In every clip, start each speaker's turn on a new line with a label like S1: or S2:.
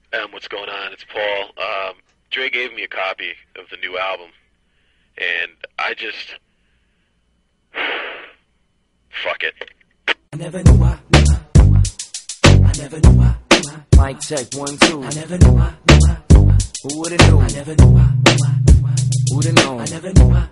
S1: What's going on? It's Paul. Dre gave me a copy of the new album, and I just... fuck it.
S2: I never knew I never knew I
S3: Mic check, 1, 2.
S2: I never knew I
S3: Who would've knew?
S2: I never knew I
S3: Who'd've known?
S2: I never knew I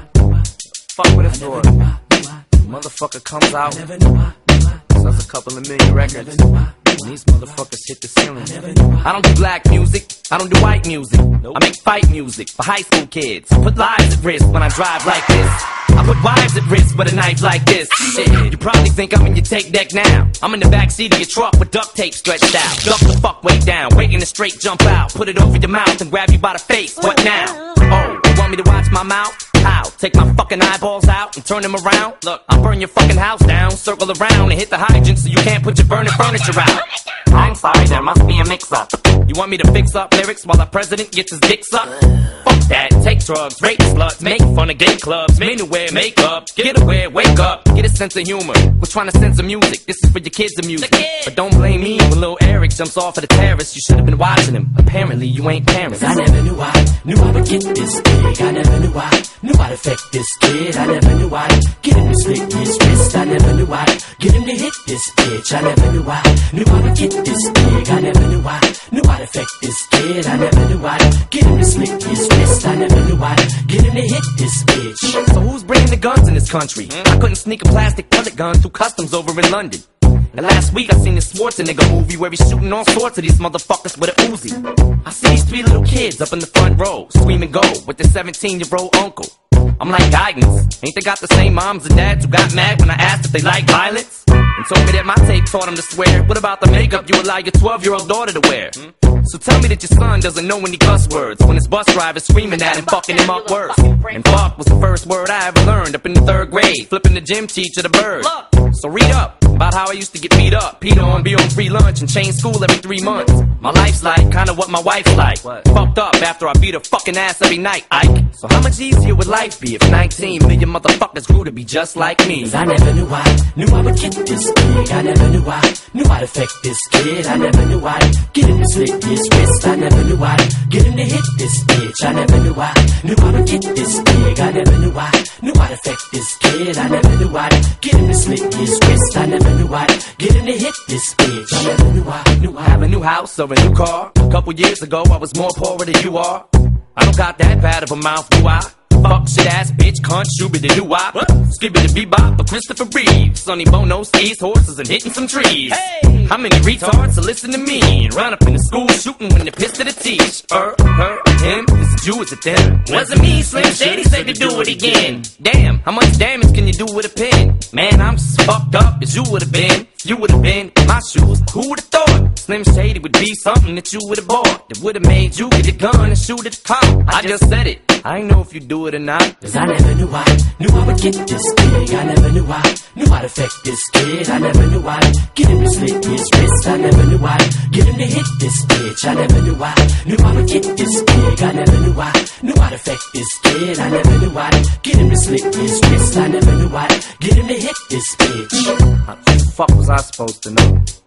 S3: Fuck with a
S2: I
S3: thought.
S2: never knew I
S3: Motherfucker comes out,
S2: I never knew I
S3: sells a couple of million records,
S2: never knew I
S3: and these motherfuckers hit the ceiling.
S2: never knew
S3: I don't do black music, I don't do white music. I make fight music for high school kids. I put lives at risk when I drive like this. I put wives at risk with a knife like this. Shit, you probably think I'm in your tape deck now. I'm in the backseat of your truck with duct tape stretched out. Duck the fuck way down, waiting to straight jump out. Put it over your mouth and grab you by the face. What now? Oh, you want me to watch my mouth? How? Take my fucking eyeballs out and turn them around? Look, I'll burn your fucking house down, circle around and hit the hydrant so you can't put your burning furniture out. I'm sorry, there must be a mix-up. You want me to fix up lyrics while the president gets his dick sucked? Fuck that, take drugs, rape sluts, make fun of gay clubs, men who wear makeup, get aware, wake up, get a sense of humor. We're trying to censor music, this is for your kids' amusement. But don't blame me when little Eric jumps off of the terrace. You should have been watching him, apparently you ain't parents.
S2: I never knew I would get this big. I never knew I'd affect this kid. I never knew I'd get him to slit his wrist. I never knew I'd get him to hit this bitch. I never knew I would get this big. I never knew I'd affect this kid. I never knew I'd get him to slit his wrist. I never knew I'd get him to hit this bitch.
S3: So who's bringing the guns in this country? I couldn't sneak a plastic pellet gun through customs over in London. And last week I seen this Schwarzenegger movie where he's shooting all sorts of these motherfuckers with a Uzi. I see these 3 little kids up in the front row, screaming go, with their 17-year-old uncle. I'm like, guidance, ain't they got the same moms and dads who got mad when I asked if they like violence? And told me that my tape taught them to swear. What about the makeup you allow your 12-year-old daughter to wear? So tell me that your son doesn't know any cuss words when his bus driver's screaming at him, fucking him up worse. And fuck was the first word I ever learned up in the 3rd grade, flipping the gym teacher the bird. So read up about how I used to get beat up, peed on, be on free lunch, and change school every 3 months. My life's like kinda what my wife's like. Fucked up after I beat her fucking ass every night, Ike. So how much easier would life be if 19 million motherfuckers grew to be just like me?
S2: 'Cause I never knew I would get this big. I never knew I'd affect this kid. I never knew I'd get him to slit his wrist. I never knew I'd get him to hit this bitch. I never knew I would get this big. I never knew I'd affect this kid. I never knew I'd get him to slit his wrist. I never knew I'd get him to hit this bitch. I never knew I
S3: have a new house or a new car. A couple years ago I was more poorer than you are. I don't got that bad of a mouth, do I? Fuck shit ass bitch, cunt, shooby doo wop. Skibbity bebop for Christopher Reeves. Sonny Bono skis horses and hitting some trees. Hey, how many retards to listen to me and run up in the school shooting when they're pissed at a teach? Her, him, is it you, is it them? Wasn't me, Slim Shady said to do it again. Damn, how much damage can you do with a pen? Man, I'm just fucked up as you would've been. You would've been in my shoes, who would've thought? Slim Shady would be something that you would've bought, that would've made you get a gun and shoot at the cop. I just said it, I ain't know if you do it or not.
S2: 'Cause I never knew I would get this big. I never knew I'd affect this kid. I never knew I'd get him to slit his wrist. I never knew I'd get him to hit this bitch. I never knew I would get this big. I never knew I'd affect this kid. I never knew I'd get him to slit his wrist. I never knew I'd get him to hit this bitch.
S3: How the fuck was I supposed to know?